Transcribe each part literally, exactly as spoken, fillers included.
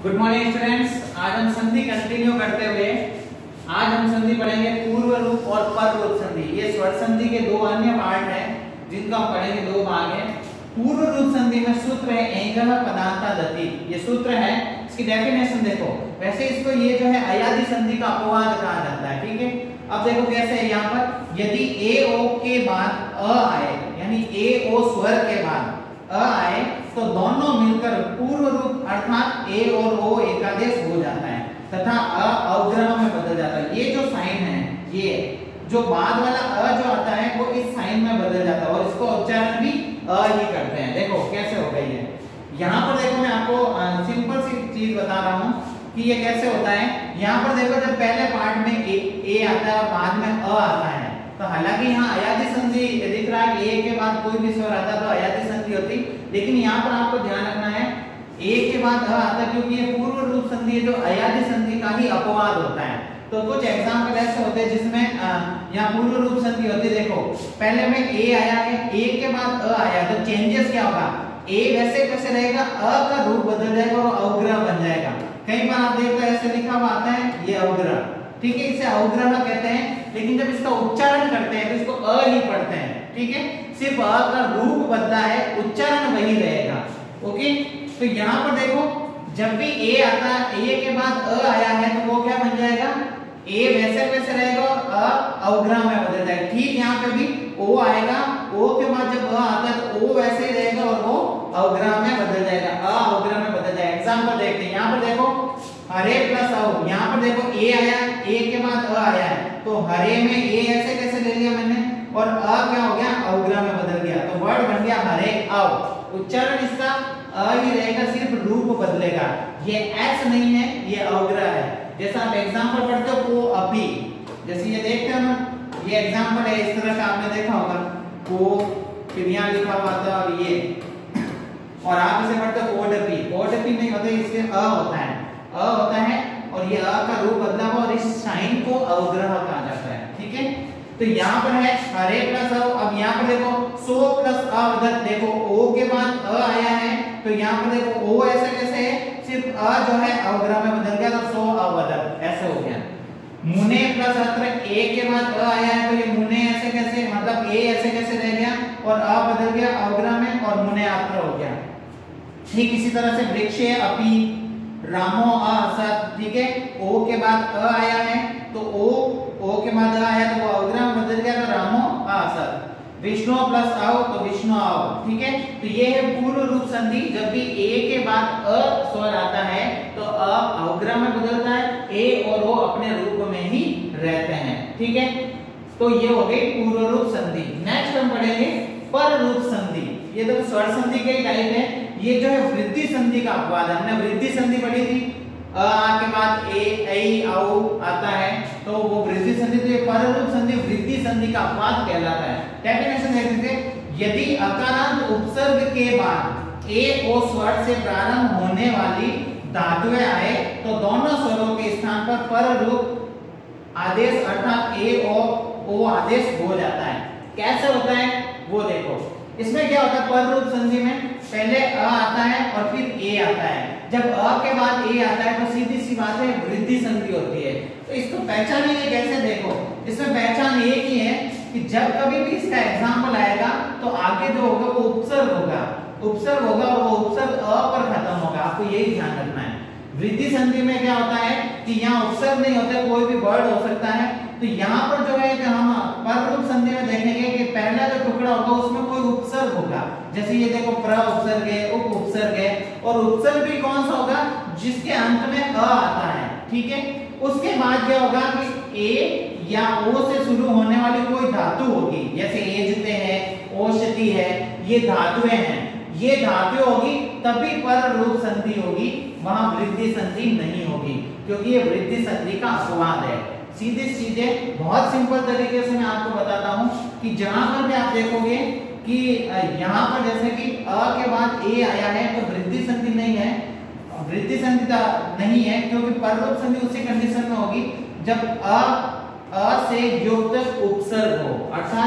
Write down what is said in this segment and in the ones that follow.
Good morning students. आज हम संधि कंटिन्यू करते हुए आज हम संधि पढ़ेंगे पूर्व रूप और पर रूप संधि। ये स्वर संधि के दो अन्य पार्ट हैं जिनका हम पढ़ेंगे, दो भाग हैं। पूर्व रूप संधि में सूत्र है एंगः पदांता दति, ये सूत्र है। इसकी डेफिनेशन देखो, वैसे इसको ये जो है अयादि संधि का अपवाद कहा जाता है, ठीक है। अब देखो कैसे है यहाँ पर, यदि ए ओ के बाद अ आए, यानी ए ओ स्वर के बाद अ आए तो दोनों मिलकर पूर्व रूप अर्थात ए और ओ एकादेश हो जाता है तथा अ अवग्रह में बदल जाता है। ये जो साइन है, ये जो बाद वाला अ जो आता है वो इस साइन में बदल जाता है और इसको उच्चारण भी अ ही करते हैं। देखो कैसे हो गई है। यहाँ पर देखो मैं आपको सिंपल सी चीज बता रहा हूँ कि ये कैसे होता है। यहाँ पर देखो जब पहले पार्ट में ए, ए आता है और बाद में अ आता है, तो हालांकि यहाँ अयादि संधि दिख रहा है, ए के बाद कोई भी स्वर आता तो अयादि संधि होती, लेकिन यहाँ पर आपको ध्यान रखना है ए के बाद अ आता क्योंकि ये पूर्व रूप संधि है जो अयादि संधि का ही अपवाद होता है। तो कुछ एग्जांपल ऐसे होते हैं जिसमें यहाँ पूर्व रूप संधि होती है। देखो पहले में ए आया है, ए के बाद अ आया, तो चेंजेस क्या होगा, ए वैसे कैसे रहेगा, अ का रूप बदल जाएगा और अवग्रह बन जाएगा। कई बार आप देखते हैं ऐसे लिखा हुआ आता है ये अवग्रह, ठीक है, इसे अवग्रह कहते हैं। लेकिन जब इसका उच्चारण करते हैं तो इसको अ ही पढ़ते हैं, ठीक है। सिर्फ अ का रूप बदला है, उच्चारण वही रहेगा, ओके। तो यहाँ पर देखो जब भी ए आता है, ए के बाद अ आया है तो वो क्या बन जाएगा, ए वैसे वैसे रहेगा और अ अवग्रह में बदल जाएगा। ठीक यहाँ पे भी ओ आएगा, ओ के बाद जब अ आता है तो ओ वैसे ही रहेगा और वो अवग्रह में बदल जाएगा, अ अवग्रह में बदल जाएगा। एग्जांपल देखते हैं, यहाँ पर देखो हरे प्लस औ, यहाँ पर देखो ए आया, ए के बाद अ आया है, तो हरे में ए ऐसे कैसे ले लिया मैंने और अ क्या हो गया, अवग्रह में बदल गया, तो वर्ड बन गया हरे अव। उच्चारण इसका अ ही रहेगा, सिर्फ रूप बदलेगा। ये एस नहीं है, ये अवग्रह है। जैसा आप एग्जांपल पढ़ते हो को अभी, जैसे ये देखते हो ना, ये एग्जांपल है इस तरह का, आपने देखा होगा को, फिर यहाँ लिखा हुआ था और ये, और आप इसे पढ़ते हो ओडपी, ओडपी नहीं होता, इससे अ होता है, अ होता है और ये अ का रूप बदला हुआ और इस साइन को अवग्रह कहा जाता है, ठीक है। तो यहाँ पर है हरे प्लस अ। अब यहाँ पर देखो सो प्लस अवदत, देखो ओ के बाद अ आया है तो यहाँ पर देखो ओ ऐसे कैसे है, सिर्फ अ जो है अवग्रह में बदल गया तो सो अवदत ऐसे हो गया। मुने प्लस अत्र, ए के बाद अ आया है तो ये मुने ऐसे कैसे, मतलब ए ऐसे कैसे रह गया और अ बदल गया अवग्रह में और मुने अत्र हो गया। ठीक इसी तरह से वृक्षे अपि, रामो असत, ठीक है, ओ के बाद अ आया है तो ओ ओ के बाद अ आया तो वो अवग्रह में बदल गया तो रामो असत। विष्णु प्लस अव तो विष्णु अव, ठीक है। तो ये है पूर्व रूप संधि। जब भी ए के बाद अ स्वर आता है तो अ अवग्रह में बदलता है, ए और ओ अपने रूप में ही रहते हैं, ठीक है। तो ये हो गई पूर्व रूप संधि। नेक्स्ट हम पढ़ेंगे पर रूप संधि। ये तो स्वर संधि के टाइप है, ये जो है वृद्धि संधि का अपवाद है। हमने वृद्धि संधि पढ़ी थी, अ के बाद ए ऐ औ आता है तो वो वृद्धि संधि। तो ये पर रूप संधि वृद्धि संधि का अपवाद कहलाता है। डेफिनेशन देख लीजिए, यदि अकारांत उपसर्ग के बाद ए ओ स्वर से प्रारंभ होने वाली धातुएं आए तो दोनों स्वरों के स्थान पर पर रूप आदेश अर्थात ए ओ ओ आदेश हो जाता है। कैसे होता है वो देखो। इसमें क्या होता है, पर रूप संधि में पहले अ आता है और फिर ए आता है। जब अ के बाद ए आता है तो सीधी सी बात है वृद्धि संधि होती है। तो इसको पहचानेंगे कैसे, देखो इसमें पहचान एक ही है कि जब कभी भी इसका एग्जाम्पल आएगा तो आगे जो होगा वो उपसर्ग होगा, उपसर्ग होगा और वो उपसर्ग अ पर खत्म होगा। आपको यही ध्यान रखना है। वृद्धि संधि में क्या होता है कि यहाँ उपसर्ग नहीं होता, कोई भी वर्ड हो सकता है। तो यहाँ पर जो है कि हम पर रूप संधि में देखेंगे कि पहला जो टुकड़ा होगा उसमें कोई उपसर्ग होगा। जैसे ये देखो प्र उपसर्ग है, उप उपसर्ग है, और उपसर्ग भी कौन सा होगा, जिसके अंत में अ आता है, ठीक है। उसके बाद क्या होगा कि ए या ओ से शुरू होने वाली कोई धातु होगी, जैसे एजते है, ओषधि है, ये धातुएं हैं, ये धातु होगी तभी पर रूप संधि होगी, वहां वृद्धि संधि नहीं होगी क्योंकि ये वृद्धि संधि का अपवाद है। सीधे सीधे बहुत सिंपल तरीके से मैं आपको बताता हूं कि जहां पर भी आप देखोगे कि यहाँ पर जैसे कि अ के बाद ए आया है तो वृद्धि संधि नहीं है, वृद्धि संधि नहीं है क्योंकि पर रूप संधि उसी कंडीशन में होगी जब अ अ से युक्त उपसर्ग हो, अर्थात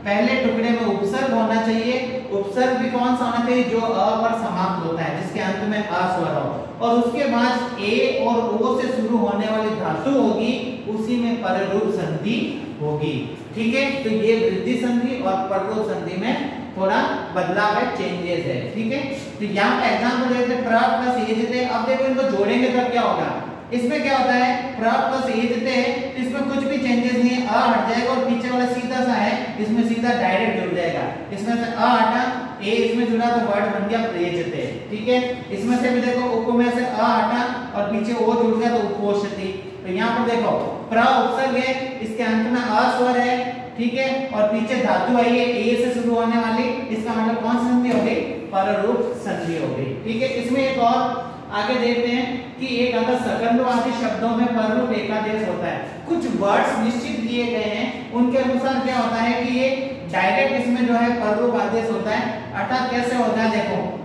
पहले टुकड़े में उपसर्ग होना चाहिए। उपसर्ग भी कौन सा होना चाहिए? जो अ पर समाप्त होता है, जिसके अंत में अ स्वर हो, और उसके बाद ए और ओ से शुरू होने वाली धातु होगी, उसी में पररूप संधि होगी। ठीक है, तो ये वृद्धि संधि और पररूप संधि में थोड़ा बदलाव है, चेंजेस है। ठीक है, तो यहाँ पे एग्जांपल देते हैं प्र प्लस एजते। अब देखो इनको जोड़ेंगे तब क्या होगा? इसमें क्या होता है? प्र प्लस एजते है, तो इसमें कुछ भी चेंजेस नहीं है, अ हट जाएगा और पीछे वाला सीधा सा है, इसमें सीधा डायरेक्ट जुड़ जाएगा। इसमें से अ हटा, ए इसमें जुड़ा तो वर्ड बन गया प्रेजते। ठीक है, इसमें से भी देखो उप में से अ हटा और पीछे ओ जुड़ गया तो उपोषति। तो यहाँ पर देखो प्र उपसर्ग है, इसके अंत में अ स्वर है। ठीक है, और पीछे धातु आई है ए से शुरू होने वाली, इसका मतलब कौन सी संधि हो गई? पररूप संधि हो गई। ठीक है, इसमें एक और आगे देखते हैं कि एक अगर सकंदवादी शब्दों में पररूप एकादेश होता है। कुछ वर्ड्स निश्चित किए गए हैं, उनके अनुसार क्या होता है कि ये डायरेक्ट इसमें जो है पररूप आदेश होता है। अर्थात कैसे होता है?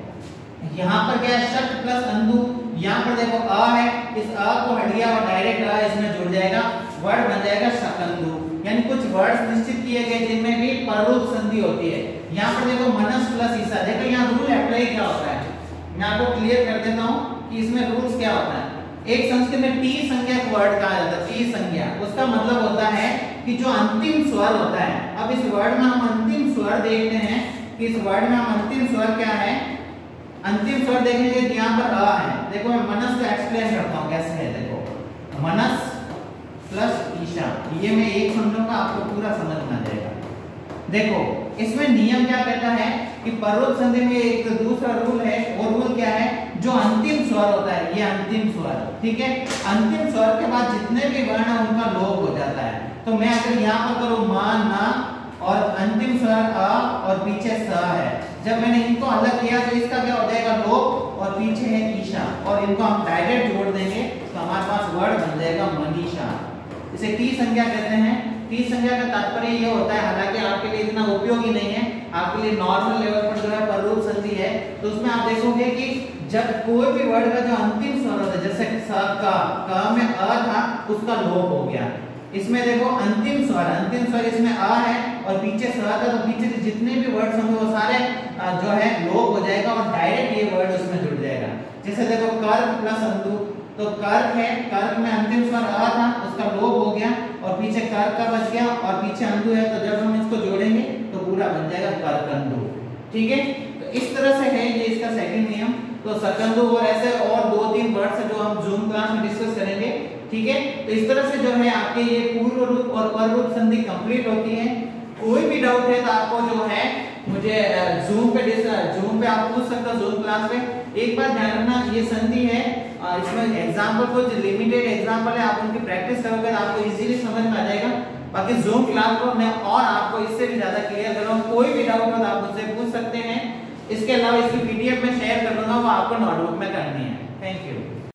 देखो यहाँ पर क्या है? शक प्लस अंधु, यहाँ पर देखो अ है, इस अ को हट गया और डायरेक्ट अ इसमें जुड़ जाएगा, वर्ड बन जाएगा शकंदु। यानी कुछ वर्ड्स निश्चित किए गए जिनमें भी पररूप संधि होती है। यहाँ पर देखो मनस प्लस ईसा, देखो यहाँ रूल अप्लाई क्या होता है, मैं आपको क्लियर कर देता हूँ कि इसमें रूल्स क्या होता है। एक संस्कृत में टी संज्ञा वर्ड कहा जाता है। टी संज्ञा उसका मतलब होता है कि जो अंतिम स्वर होता है। अब इस वर्ड में हम अंतिम स्वर देखते हैं कि इस वर्ड में हम अंतिम स्वर क्या है? अंतिम स्वर देखेंगे कि यहाँ पर अ है। देखो मैं मनस को एक्सप्लेन करता हूँ कैसे है। देखो मनस प्लस ईशा, ये मैं एक समझूंगा, आपको पूरा समझ में आ जाएगा। देखो इसमें नियम क्या कहता है कि पररूप संधि में एक दूसरा रूल है, वो रूल क्या है? जो अंतिम स्वर होता है, ये अंतिम स्वर, ठीक है, अंतिम स्वर के बाद जितने भी वर्ण है उनका लोप हो जाता है। तो मैं अगर यहाँ पर करूँ मा ना और अंतिम स्वर अ और पीछे स है, जब मैंने इनको अलग किया तो इसका क्या हो जाएगा? लोप, और पीछे है ईशा, और इनको हम डायरेक्ट जोड़ देंगे तो हमारे पास वर्ड बन जाएगा मनीषा। इसे टी संज्ञा कहते हैं। टी संज्ञा का तात्पर्य ये होता है, हालांकि आपके लिए इतना उपयोगी नहीं है, आपके लिए नॉर्मल लेवल पर जो है पररूप संधि है, तो उसमें आप देखोगे कि जब कोई भी वर्ड का जो अंतिम स्वर होता है, जैसे स का क में अ था, उसका लोप हो गया। इसमें देखो अंतिम स्वर, अंतिम स्वर इसमें अ है और पीछे स था, तो पीछे से जितने भी वर्ड्स होंगे वो सारे जो है लोप हो जाएगा और डायरेक्ट ये वर्ड उसमें जुड़ जाएगा। जैसे देखो कर्क प्लस अंधु, तो कर्क है, कर्क में अंतिम स्वर अ था, उसका लोप हो गया और पीछे कर्क का बच गया और पीछे अंधु है, तो जब हम इसको जोड़ेंगे तो पूरा बन जाएगा कर्कंधु। ठीक है, तो इस तरह से है ये इसका सेकंड नियम। तो सकंधु और ऐसे और दो तीन वर्ड्स है जो हम जूम क्लास में डिस्कस करेंगे। ठीक है, तो इस तरह से जो है आपके ये पूर्व रूप और पर रूप संधि कंप्लीट होती है। कोई भी डाउट है तो आपको जो है मुझे जूम पे जूम पे आप पूछ सकते हो, जूम क्लास पे। एक बात ध्यान रखना, ये संधि है, इसमें एग्जाम्पल कुछ लिमिटेड एग्जाम्पल है, आप उनकी प्रैक्टिस करोगे तो आपको इजीली समझ में आ जाएगा। बाकी जूम क्लास को मैं और आपको इससे भी ज्यादा क्लियर कर रहा हूँ। कोई भी डाउट हो तो आप मुझसे पूछ सकते हैं। इसके अलावा इसकी पीडीएफ में शेयर कर दूंगा, वो आपको नोटबुक में करनी है। Thank you.